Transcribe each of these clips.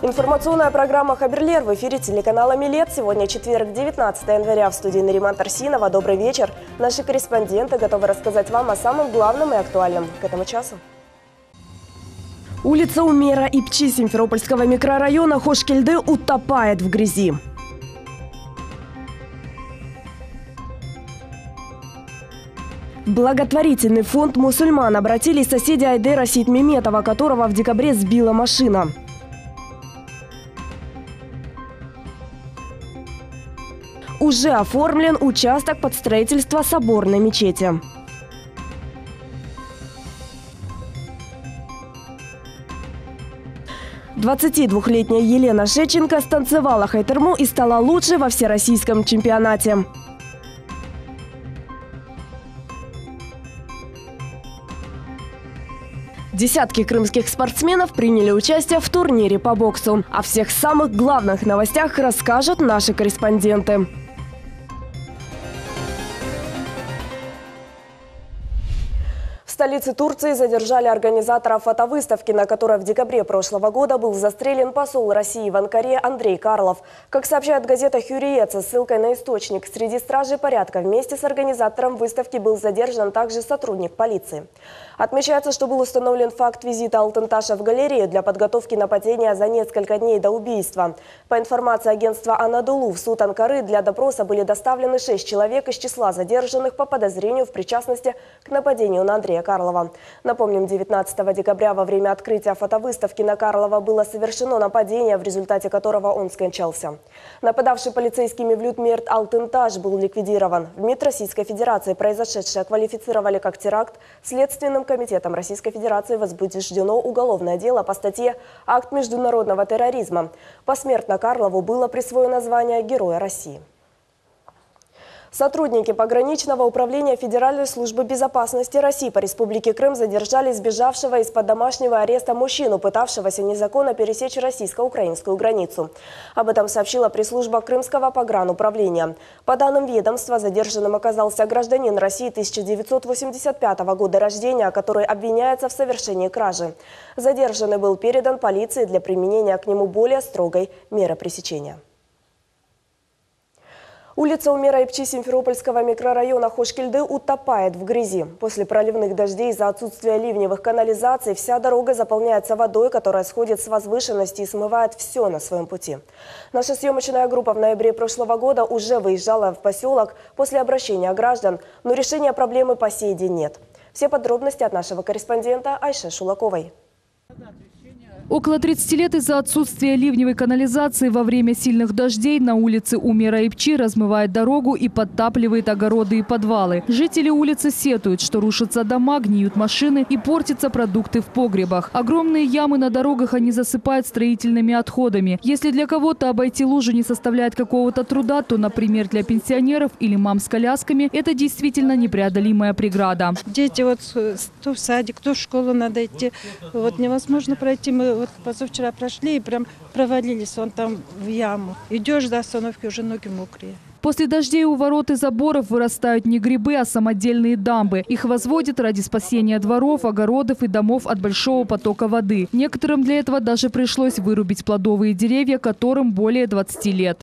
Информационная программа «Хаберлер» в эфире телеканала «Милет». Сегодня четверг, 19 января. В студии Нариман Тарсинова. Добрый вечер. Наши корреспонденты готовы рассказать вам о самом главном и актуальном к этому часу. Улица Умера и Пчи Симферопольского микрорайона Хошкильды утопает в грязи. В благотворительный фонд «Мусульман» обратились соседи Айдера Сеидмеметова, которого в декабре сбила машина. Уже оформлен участок под строительство соборной мечети. «22-летняя Елена Шеченко станцевала хайтерму и стала лучшей во всероссийском чемпионате. Десятки крымских спортсменов приняли участие в турнире по боксу. О всех самых главных новостях расскажут наши корреспонденты. В столице Турции задержали организатора фотовыставки, на которой в декабре прошлого года был застрелен посол России в Анкаре Андрей Карлов. Как сообщает газета «Хюриет» со ссылкой на источник, среди стражей порядка вместе с организатором выставки был задержан также сотрудник полиции. Отмечается, что был установлен факт визита Алтынташа в галерею для подготовки нападения за несколько дней до убийства. По информации агентства «Анадолу», в суд Анкары для допроса были доставлены 6 человек из числа задержанных по подозрению в причастности к нападению на Андрея Карлова. Напомним, 19 декабря во время открытия фотовыставки на Карлова было совершено нападение, в результате которого он скончался. Нападавший полицейский Мевлют Мерт Алтынташ был ликвидирован. В МИД Российской Федерации произошедшее квалифицировали как теракт. Следственным комитетом Российской Федерации возбуждено уголовное дело по статье «Акт международного терроризма». Посмертно Карлову было присвоено звание Героя России. Сотрудники пограничного управления Федеральной службы безопасности России по Республике Крым задержали сбежавшего из-под домашнего ареста мужчину, пытавшегося незаконно пересечь российско-украинскую границу. Об этом сообщила пресс-служба Крымского погрануправления. По данным ведомства, задержанным оказался гражданин России 1985 года рождения, который обвиняется в совершении кражи. Задержанный был передан полиции для применения к нему более строгой меры пресечения. Улица Умера и Пчи Симферопольского микрорайона Хошкильды утопает в грязи. После проливных дождей из-за отсутствия ливневых канализаций вся дорога заполняется водой, которая сходит с возвышенности и смывает все на своем пути. Наша съемочная группа в ноябре прошлого года уже выезжала в поселок после обращения граждан, но решения проблемы по сей день нет. Все подробности от нашего корреспондента Айши Шулаковой. Около 30 лет из-за отсутствия ливневой канализации во время сильных дождей на улице Умера и Пчи размывает дорогу и подтапливает огороды и подвалы. Жители улицы сетуют, что рушатся дома, гниют машины и портятся продукты в погребах. Огромные ямы на дорогах они засыпают строительными отходами. Если для кого-то обойти лужу не составляет какого-то труда, то, например, для пенсионеров или мам с колясками это действительно непреодолимая преграда. Дети то в садик, то в школу надо идти. Вот невозможно пройти. Мы позавчера прошли и прям провалились вон там в яму. Идешь до остановки, уже ноги мокрые. После дождей у ворот и заборов вырастают не грибы, а самодельные дамбы. Их возводят ради спасения дворов, огородов и домов от большого потока воды. Некоторым для этого даже пришлось вырубить плодовые деревья, которым более 20 лет.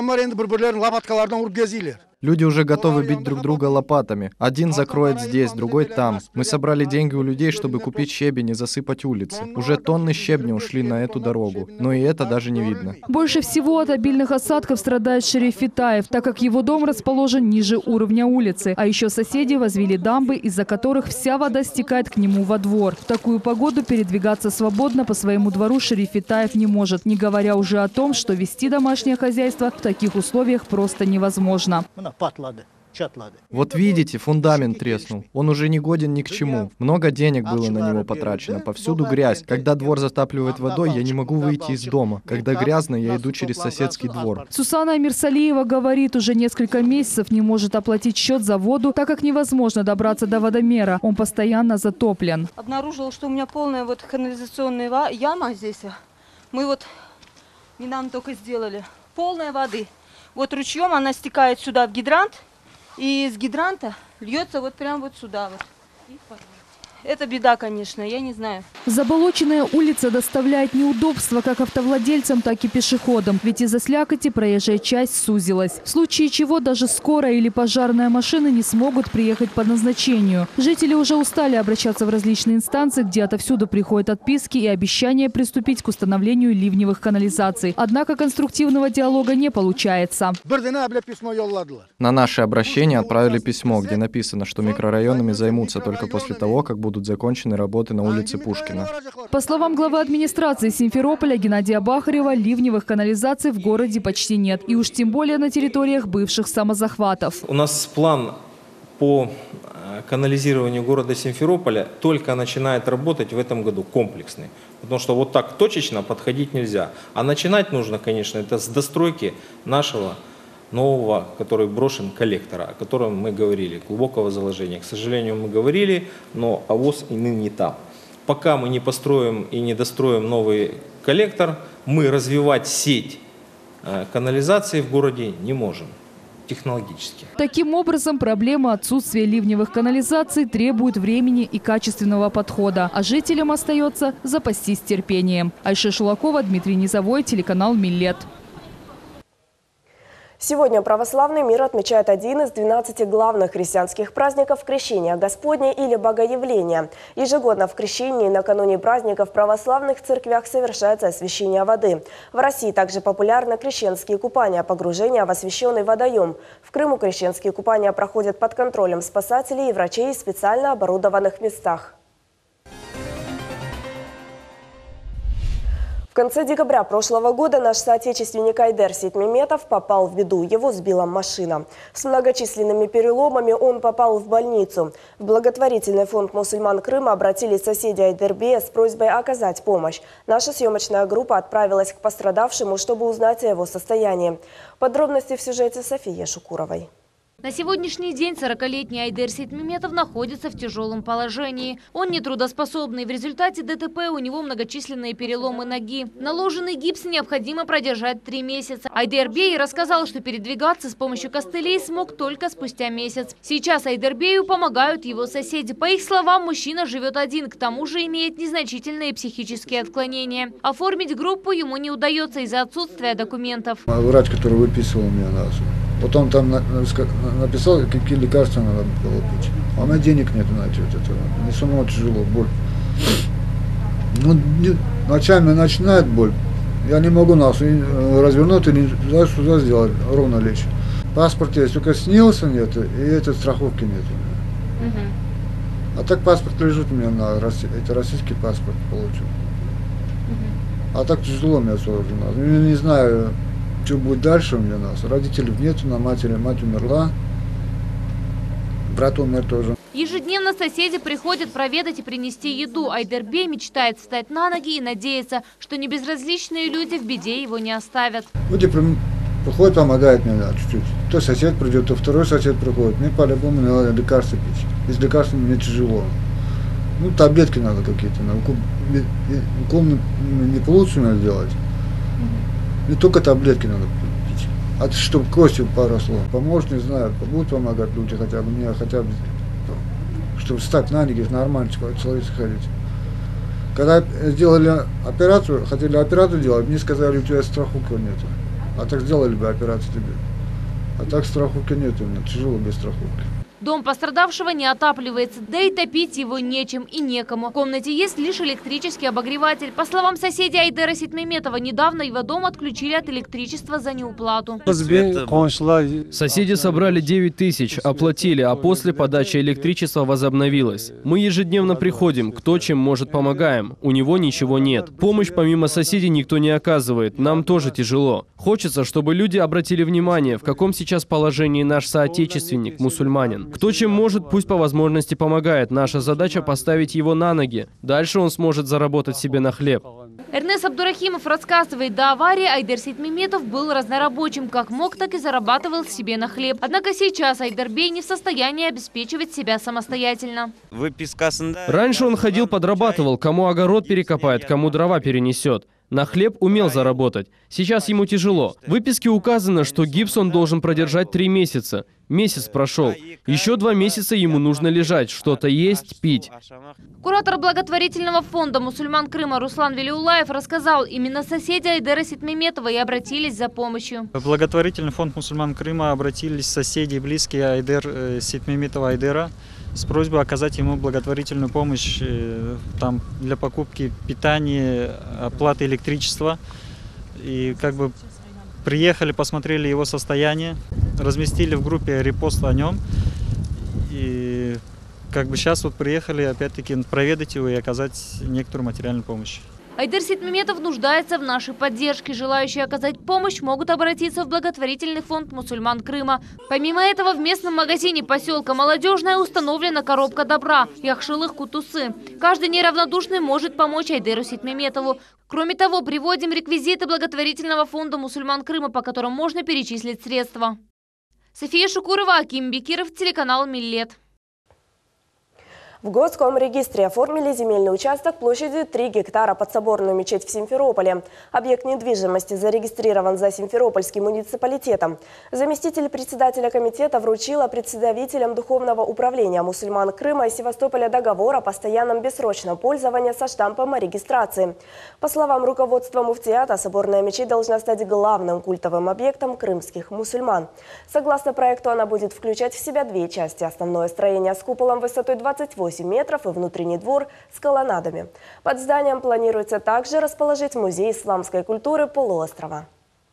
Люди уже готовы бить друг друга лопатами. Один закроет здесь, другой там. Мы собрали деньги у людей, чтобы купить щебень и засыпать улицы. Уже тонны щебня ушли на эту дорогу. Но и это даже не видно. Больше всего от обильных осадков страдает Шериф Фитаев, так как его дом расположен ниже уровня улицы. А еще соседи возвели дамбы, из-за которых вся вода стекает к нему во двор. В такую погоду передвигаться свободно по своему двору Шериф Фитаев не может. Не говоря уже о том, что вести домашнее хозяйство в таких условиях просто невозможно. Вот видите, фундамент треснул. Он уже не годен ни к чему. Много денег было на него потрачено. Повсюду грязь. Когда двор затапливает водой, я не могу выйти из дома. Когда грязно, я иду через соседский двор. Сусана Мирсалиева говорит, уже несколько месяцев не может оплатить счет за воду, так как невозможно добраться до водомера. Он постоянно затоплен. Обнаружила, что у меня полная канализационная яма здесь. Мы недавно только сделали. Полная воды. Вот ручьем она стекает сюда в гидрант. И из гидранта льется прямо сюда. это беда, конечно, я не знаю. Заболоченная улица доставляет неудобства как автовладельцам, так и пешеходам. Ведь из-за слякоти проезжая часть сузилась. В случае чего даже скорая или пожарная машины не смогут приехать по назначению. Жители уже устали обращаться в различные инстанции, где отовсюду приходят отписки и обещания приступить к установлению ливневых канализаций. Однако конструктивного диалога не получается. На наше обращение отправили письмо, где написано, что микрорайонами займутся только после того, как будут закончены работы на улице Пушкина. По словам главы администрации Симферополя Геннадия Бахарева, ливневых канализаций в городе почти нет. И уж тем более на территориях бывших самозахватов. У нас план по канализированию города Симферополя только начинает работать в этом году, комплексный. Потому что вот так точечно подходить нельзя. А начинать нужно, конечно, это с достройки нашего нового, который брошен, коллектора, о котором мы говорили, глубокого заложения. К сожалению, мы говорили, но авось и не там. Пока мы не построим и не достроим новый коллектор, мы развивать сеть канализации в городе не можем технологически. Таким образом, проблема отсутствия ливневых канализаций требует времени и качественного подхода. А жителям остается запастись терпением. Айша Шулакова, Дмитрий Низовой, телеканал Миллет. Сегодня православный мир отмечает один из 12 главных христианских праздников – Крещения Господне или Богоявления. Ежегодно в крещении накануне праздников в православных церквях совершается освящение воды. В России также популярны крещенские купания, погружения в освященный водоем. В Крыму крещенские купания проходят под контролем спасателей и врачей в специально оборудованных местах. В конце декабря прошлого года наш соотечественник Айдер Ситмеметов попал в беду. Его сбила машина. С многочисленными переломами он попал в больницу. В благотворительный фонд мусульман Крыма обратились соседи Айдербея с просьбой оказать помощь. Наша съемочная группа отправилась к пострадавшему, чтобы узнать о его состоянии. Подробности в сюжете Софии Шукуровой. На сегодняшний день 40-летний Айдер Ситмеметов находится в тяжелом положении. Он нетрудоспособный. В результате ДТП у него многочисленные переломы ноги. Наложенный гипс необходимо продержать 3 месяца. Айдер Бей рассказал, что передвигаться с помощью костылей смог только спустя месяц. Сейчас Айдер Бею помогают его соседи. По их словам, мужчина живет один, к тому же имеет незначительные психические отклонения. Оформить группу ему не удается из-за отсутствия документов. Врач, который выписывал меня вот он там написал, какие лекарства надо было пить. А у меня денег нет на это. Мне самому тяжело, боль. Ну, ночами начинает боль. Я не могу развернуть или сюда сделать, ровно лечь. Паспорт есть, только снился нет, и этой страховки нет. А так паспорт лежит у меня, это российский паспорт получил. А так тяжело мне сложно. Я не знаю, что будет дальше у меня нас. Родителей нету, мать умерла, брат умер тоже. Ежедневно соседи приходят проведать и принести еду. Айдер Бей мечтает встать на ноги и надеется, что небезразличные люди в беде его не оставят. Люди приходят, помогают мне чуть-чуть. То сосед придет, то второй сосед приходит. Мне по-любому надо лекарства пить. Без лекарств мне тяжело. Ну, таблетки надо какие-то. Укол не получится сделать. Не только таблетки надо пить, а чтобы костью поросло. Поможет, не знаю, будут помогать люди хотя бы, мне хотя бы, чтобы встать на ноги, нормально человек ходить. Когда сделали операцию, хотели операцию делать, мне сказали, у тебя страховки нет. А так сделали бы операцию тебе. А так страховки нет у меня, тяжело без страховки. Дом пострадавшего не отапливается, да и топить его нечем и некому. В комнате есть лишь электрический обогреватель. По словам соседей Айдера Ситмеметова, недавно его дом отключили от электричества за неуплату. Соседи собрали 9 тысяч, оплатили, а после подача электричества возобновилась. Мы ежедневно приходим, кто чем может помогаем. У него ничего нет. Помощь помимо соседей никто не оказывает, нам тоже тяжело. Хочется, чтобы люди обратили внимание, в каком сейчас положении наш соотечественник, мусульманин. Кто чем может, пусть по возможности помогает. Наша задача поставить его на ноги. Дальше он сможет заработать себе на хлеб. Эрнес Абдурахимов рассказывает, до аварии Айдер Ситмеметов был разнорабочим. Как мог, так и зарабатывал себе на хлеб. Однако сейчас Айдер Бей не в состоянии обеспечивать себя самостоятельно. Раньше он ходил, подрабатывал, кому огород перекопает, кому дрова перенесет. На хлеб умел заработать. Сейчас ему тяжело. В выписке указано, что гипс он должен продержать 3 месяца. Месяц прошел. Еще 2 месяца ему нужно лежать, что-то есть, пить. Куратор благотворительного фонда мусульман Крыма Руслан Велиуллаев рассказал, именно соседи Айдера Ситмеметова и обратились за помощью. В благотворительный фонд мусульман Крыма обратились соседи и близкие Айдер Ситмеметова Айдера с просьбой оказать ему благотворительную помощь там, для покупки питания, оплаты электричества. И приехали, посмотрели его состояние, разместили в группе репост о нем. И сейчас приехали опять-таки проведать его и оказать некоторую материальную помощь. Айдер Ситмеметов нуждается в нашей поддержке. Желающие оказать помощь могут обратиться в благотворительный фонд мусульман Крыма. Помимо этого, в местном магазине поселка Молодежная установлена коробка добра Яхшылых Кутусы. Каждый неравнодушный может помочь Айдеру Ситмеметову. Кроме того, приводим реквизиты благотворительного фонда мусульман Крыма, по которым можно перечислить средства. София Шукурова, Аким Бекиров, телеканал Миллет. В Городском регистре оформили земельный участок площадью 3 гектара под соборную мечеть в Симферополе. Объект недвижимости зарегистрирован за Симферопольским муниципалитетом. Заместитель председателя комитета вручила представителям Духовного управления мусульман Крыма и Севастополя договор о постоянном бессрочном пользовании со штампом о регистрации. По словам руководства муфтиата, соборная мечеть должна стать главным культовым объектом крымских мусульман. Согласно проекту, она будет включать в себя 2 части. Основное строение с куполом высотой 28 метров и внутренний двор с колоннадами. Под зданием планируется также расположить музей исламской культуры полуострова.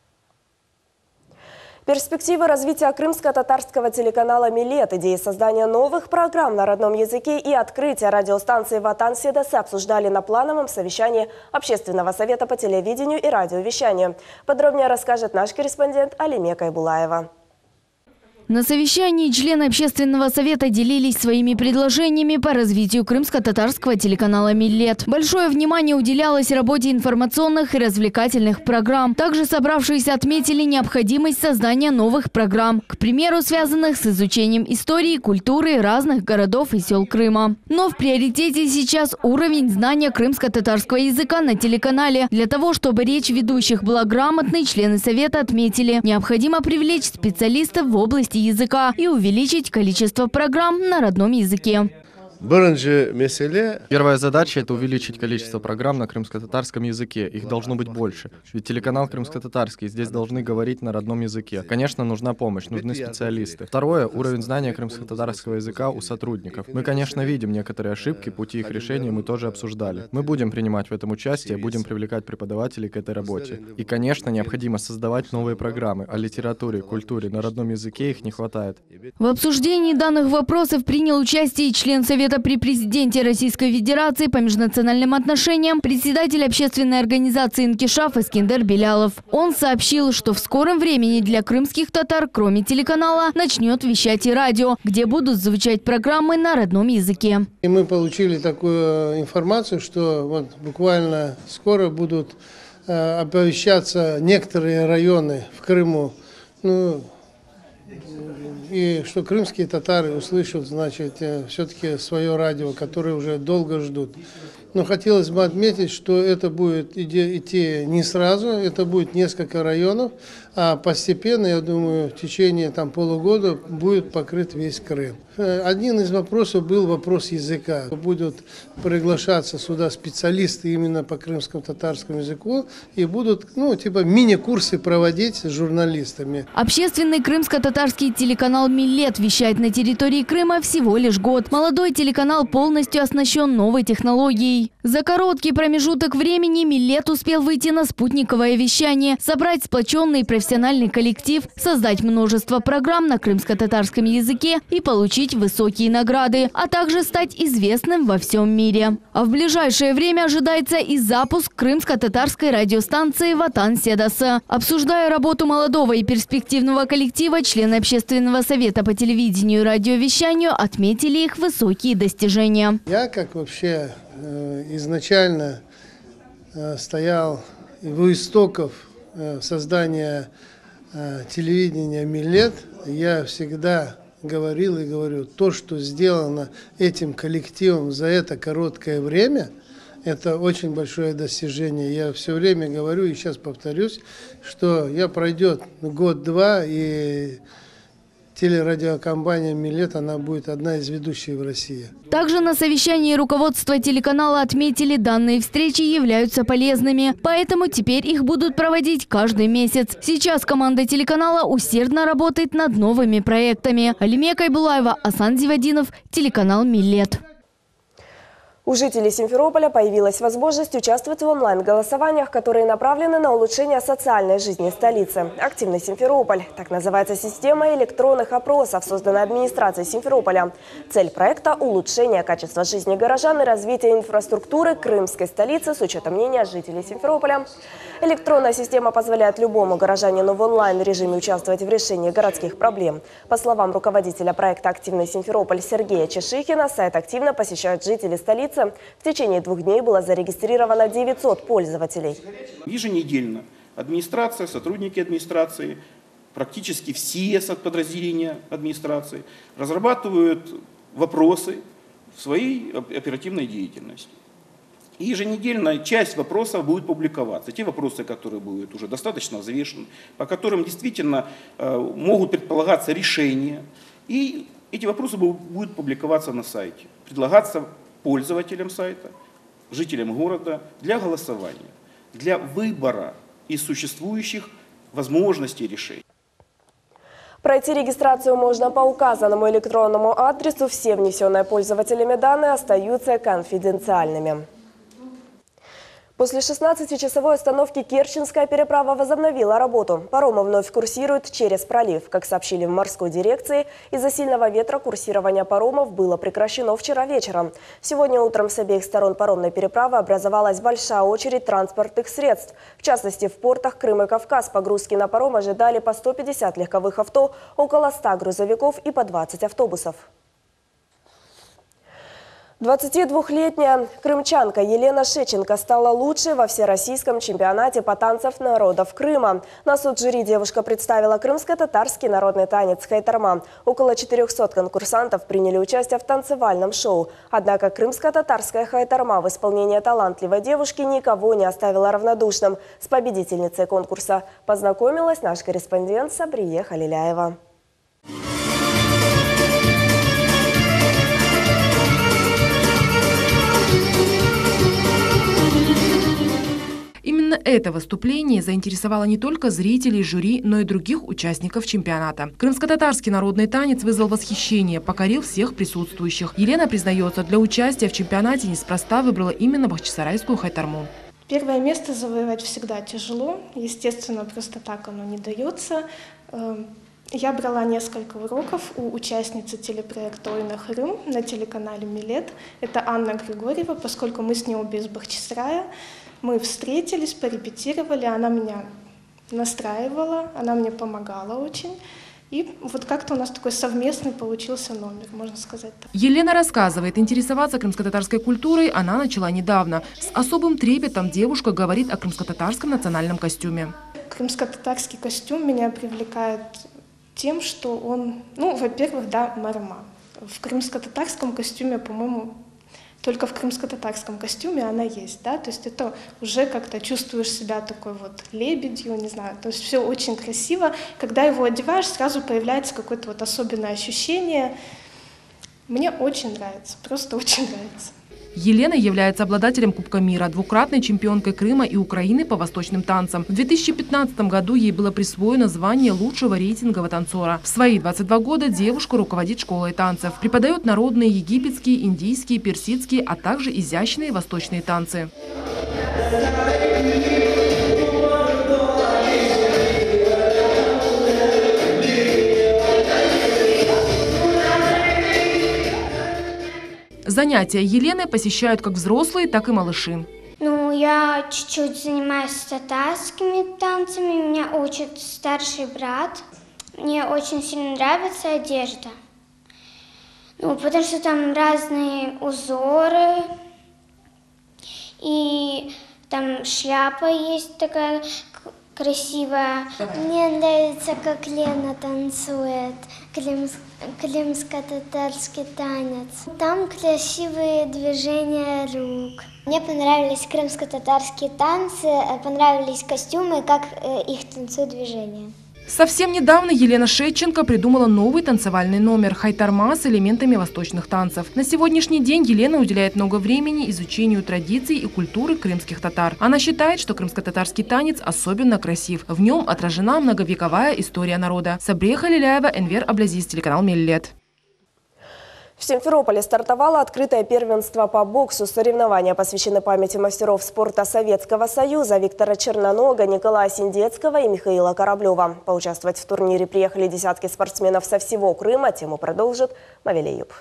Перспективы развития крымско-татарского телеканала «Миллет», идеи создания новых программ на родном языке и открытия радиостанции «Ватан Седасы» обсуждали на плановом совещании Общественного совета по телевидению и радиовещанию. Подробнее расскажет наш корреспондент Алиме Кайбулаева. На совещании члены Общественного совета делились своими предложениями по развитию крымско-татарского телеканала «Миллет». Большое внимание уделялось работе информационных и развлекательных программ. Также собравшиеся отметили необходимость создания новых программ, к примеру, связанных с изучением истории и культуры разных городов и сел Крыма. Но в приоритете сейчас уровень знания крымско-татарского языка на телеканале. Для того, чтобы речь ведущих была грамотной, члены совета отметили, необходимо привлечь специалистов в области языка и увеличить количество программ на родном языке. Первая задача – это увеличить количество программ на крымско-татарском языке. Их должно быть больше. Ведь телеканал крымско-татарский, здесь должны говорить на родном языке. Конечно, нужна помощь, нужны специалисты. Второе – уровень знания крымско-татарского языка у сотрудников. Мы, конечно, видим некоторые ошибки, пути их решения мы тоже обсуждали. Мы будем принимать в этом участие, будем привлекать преподавателей к этой работе. И, конечно, необходимо создавать новые программы о литературе, культуре. На родном языке их не хватает. В обсуждении данных вопросов принял участие и член Совета при президенте Российской Федерации по межнациональным отношениям, председатель общественной организации «Инкишаф» Искендер Белялов. Он сообщил, что в скором времени для крымских татар, кроме телеканала, начнет вещать и радио, где будут звучать программы на родном языке. И мы получили такую информацию, что буквально скоро будут оповещаться некоторые районы в Крыму, и что крымские татары услышат, все-таки свое радио, которое уже долго ждут. Но хотелось бы отметить, что это будет идти не сразу, это будет несколько районов, а постепенно, я думаю, в течение полугода будет покрыт весь Крым. Один из вопросов был вопрос языка. Будут приглашаться сюда специалисты именно по крымскому-татарскому языку и будут, мини-курсы проводить с журналистами. Общественный крымско-татарский телеканал «Миллет» вещает на территории Крыма всего лишь год. Молодой телеканал полностью оснащен новой технологией. За короткий промежуток времени «Миллет» успел выйти на спутниковое вещание, собрать сплоченный профессиональный коллектив, создать множество программ на крымско-татарском языке и получить высокие награды, а также стать известным во всем мире. А в ближайшее время ожидается и запуск крымско-татарской радиостанции «Ватан Седасы». Обсуждая работу молодого и перспективного коллектива, члены Общественного совета по телевидению и радиовещанию отметили их высокие достижения. Я, как вообще изначально стоял у истоков создания телевидения «Миллет», я всегда говорил и говорю, то, что сделано этим коллективом за это короткое время, Это очень большое достижение. Я все время говорю и сейчас повторюсь, что пройдет год-два, и телерадиокомпания «Милет», она будет одна из ведущих в России. Также на совещании руководства телеканала отметили, данные встречи являются полезными, поэтому теперь их будут проводить каждый месяц. Сейчас команда телеканала усердно работает над новыми проектами. Алимия Кайбулаева, Асан Зивадинов, телеканал «Милет». У жителей Симферополя появилась возможность участвовать в онлайн-голосованиях, которые направлены на улучшение социальной жизни столицы. «Активный Симферополь» – так называется система электронных опросов, созданная администрацией Симферополя. Цель проекта – улучшение качества жизни горожан и развитие инфраструктуры крымской столицы с учетом мнения жителей Симферополя. Электронная система позволяет любому горожанину в онлайн-режиме участвовать в решении городских проблем. По словам руководителя проекта «Активный Симферополь» Сергея Чешихина, сайт активно посещают жители столицы. В течение 2 дней было зарегистрировано 900 пользователей. Еженедельно администрация, сотрудники администрации, практически все подразделения администрации разрабатывают вопросы в своей оперативной деятельности. И еженедельно часть вопросов будет публиковаться. Те вопросы, которые будут уже достаточно взвешены, по которым действительно могут предполагаться решения. И эти вопросы будут публиковаться на сайте, предлагаться пользователям сайта, жителям города для голосования, для выбора из существующих возможностей решений. Пройти регистрацию можно по указанному электронному адресу. Все внесенные пользователями данные остаются конфиденциальными. После 16-часовой остановки Керченская переправа возобновила работу. Паромы вновь курсируют через пролив. Как сообщили в морской дирекции, из-за сильного ветра курсирование паромов было прекращено вчера вечером. Сегодня утром с обеих сторон паромной переправы образовалась большая очередь транспортных средств. В частности, в портах Крым и Кавказ погрузки на паром ожидали по 150 легковых авто, около 100 грузовиков и по 20 автобусов. 22-летняя крымчанка Елена Шеченко стала лучшей во всероссийском чемпионате по танцам народов Крыма. На суд жюри девушка представила крымско-татарский народный танец «Хайтарма». Около 400 конкурсантов приняли участие в танцевальном шоу. Однако крымско-татарская «Хайтарма» в исполнении талантливой девушки никого не оставила равнодушным. С победительницей конкурса познакомилась наш корреспондент Сабрия Халиляева. Именно это выступление заинтересовало не только зрителей, жюри, но и других участников чемпионата. Крымско-татарский народный танец вызвал восхищение, покорил всех присутствующих. Елена признается, для участия в чемпионате неспроста выбрала именно бахчисарайскую хайтарму. Первое место завоевать всегда тяжело. Естественно, просто так оно не дается. Я брала несколько уроков у участницы телепроекта «Ой на Крым» на телеканале «Милет». Это Анна Григорьева, поскольку мы с ней обе из Бахчисарая. Мы встретились, порепетировали, она меня настраивала, она мне помогала очень. И вот как-то у нас такой совместный получился номер, можно сказать так. Елена рассказывает, интересоваться крымско-татарской культурой она начала недавно. С особым трепетом девушка говорит о крымско-татарском национальном костюме. Крымско-татарский костюм меня привлекает тем, что он, во-первых, да, марма. В крымско-татарском костюме, по-моему, только в крымско-татарском костюме она есть, да, то есть это уже как-то чувствуешь себя такой вот лебедью, не знаю, то есть все очень красиво. Когда его одеваешь, сразу появляется какое-то вот особенное ощущение. Мне очень нравится, просто очень нравится. Елена является обладателем Кубка мира, двукратной чемпионкой Крыма и Украины по восточным танцам. В 2015 году ей было присвоено звание лучшего рейтингового танцора. В свои 22 года девушка руководит школой танцев. Преподает народные египетские, индийские, персидские, а также изящные восточные танцы. Занятия Елены посещают как взрослые, так и малыши. Я чуть-чуть занимаюсь татарскими танцами, меня учит старший брат. Мне очень сильно нравится одежда, потому что там разные узоры, и там шляпа есть такая, красивая. Мне нравится, как Лена танцует. Крымско-татарский танец. Там красивые движения рук. Мне понравились крымско-татарские танцы, понравились костюмы, как их танцуют движения. Совсем недавно Елена Шетченко придумала новый танцевальный номер «Хайтарма» с элементами восточных танцев. На сегодняшний день Елена уделяет много времени изучению традиций и культуры крымских татар. Она считает, что крымско-татарский танец особенно красив. В нем отражена многовековая история народа. Сабрея Халиляева, Энвер Аблазиз, телеканал Миллет. В Симферополе стартовало открытое первенство по боксу. Соревнования посвящены памяти мастеров спорта Советского Союза Виктора Чернонога, Николая Синдецкого и Михаила Кораблева. Поучаствовать в турнире приехали десятки спортсменов со всего Крыма. Тему продолжит Мавеле Юб.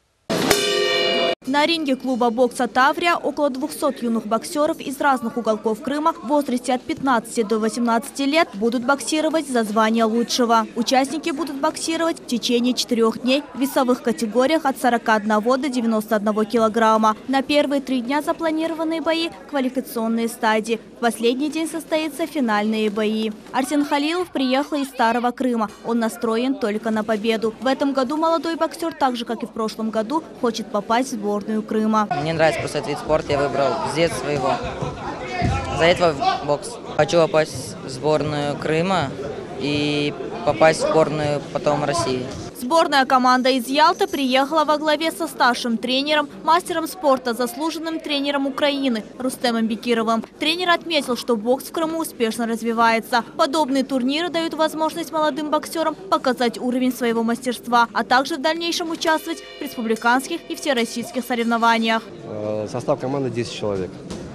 На ринге клуба бокса «Таврия» около 200 юных боксеров из разных уголков Крыма в возрасте от 15 до 18 лет будут боксировать за звание лучшего. Участники будут боксировать в течение 4 дней в весовых категориях от 41 до 91 килограмма. На первые 3 дня запланированные бои – квалификационные стадии. В последний день состоятся финальные бои. Арсен Халилов приехал из Старого Крыма. Он настроен только на победу. В этом году молодой боксер, так же как и в прошлом году, хочет попасть в сборную Крыма. Мне нравится просто этот вид спорта, я выбрал с детства его. За этого бокс. Хочу попасть в сборную Крыма и попасть в сборную потом России. Сборная команда из Ялты приехала во главе со старшим тренером, мастером спорта, заслуженным тренером Украины Рустемом Бекировым. Тренер отметил, что бокс в Крыму успешно развивается. Подобные турниры дают возможность молодым боксерам показать уровень своего мастерства, а также в дальнейшем участвовать в республиканских и всероссийских соревнованиях. Состав команды 10 человек.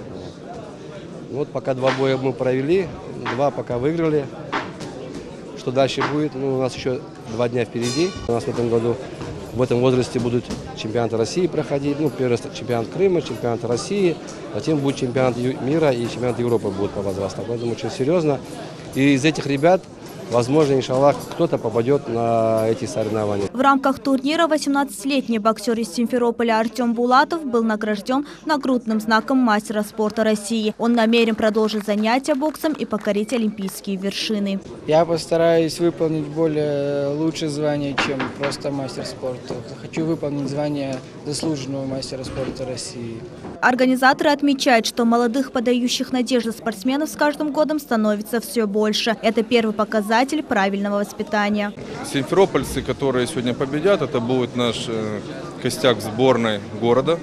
Вот пока 2 боя мы провели, 2 пока выиграли. Что дальше будет? Ну, у нас еще 2 дня впереди. У нас в этом году в этом возрасте будут чемпионаты России проходить. Ну, первый чемпионат Крыма, чемпионат России, затем будет чемпионат мира и чемпионат Европы будет по возрасту. Поэтому очень серьезно. И из этих ребят, возможно, иншаллах, кто-то попадет на эти соревнования. В рамках турнира 18-летний боксер из Симферополя Артем Булатов был награжден нагрудным знаком мастера спорта России. Он намерен продолжить занятия боксом и покорить олимпийские вершины. Я постараюсь выполнить более лучшее звание, чем просто мастер спорта. Хочу выполнить звание заслуженного мастера спорта России. Организаторы отмечают, что молодых, подающих надежды спортсменов с каждым годом становится все больше. Это первый показатель правильного воспитания. Симферопольцы, которые сегодня победят, это будет наш костяк сборной города.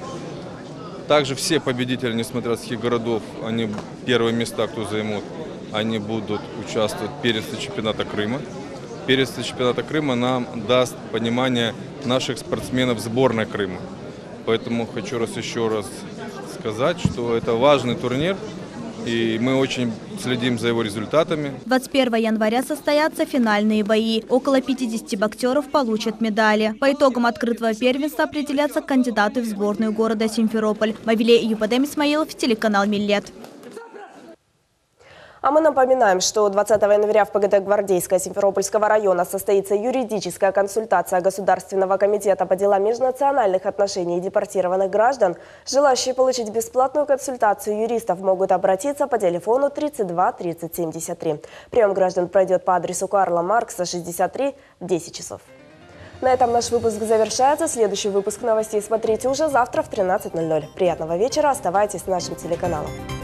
Также все победители, несмотря с каких городов, они первые места, кто займут, они будут участвовать в первенстве чемпионата Крыма. Первенство чемпионата Крыма нам даст понимание наших спортсменов сборной Крыма. Поэтому хочу еще раз сказать, что это важный турнир, и мы очень следим за его результатами. 21 января состоятся финальные бои. Около 50 боксеров получат медали. По итогам открытого первенства определятся кандидаты в сборную города Симферополь. Мавиле Юпадем Исмаилов, телеканал Миллет. А мы напоминаем, что 20 января в ПГТ Гвардейского Симферопольского района состоится юридическая консультация Государственного комитета по делам межнациональных отношений и депортированных граждан. Желающие получить бесплатную консультацию юристов могут обратиться по телефону 32 30 73. Прием граждан пройдет по адресу Карла Маркса, 63 в 10 часов. На этом наш выпуск завершается. Следующий выпуск новостей смотрите уже завтра в 13:00. Приятного вечера. Оставайтесь с нашим телеканалом.